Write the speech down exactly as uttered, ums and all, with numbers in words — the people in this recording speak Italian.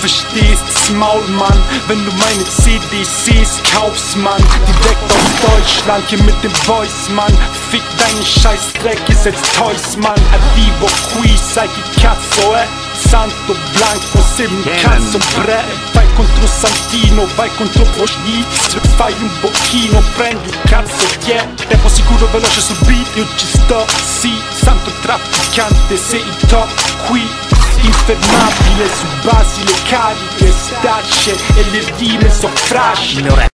verstehst, Maulmann. Wenn du meine C D siehst, kaufst, Mann. Direkt aus Deutschland, hier mit dem Voice, Mann. Fick deinen Scheißdreck, ihr setzt Toys, Mann. Arrivo qui, sai chi cazzo è? Santo Blanco, se mi cazzo bre. Vai contro Santino, vai contro Vosnitz. Fai un bocchino, prendi il cazzo che è. Tempo sicuro, veloce sul beat, io ci sto, sì. Santo Trafficante, sei il top qui. Infermabile su basi le cariche, stacce e le rime so frasci.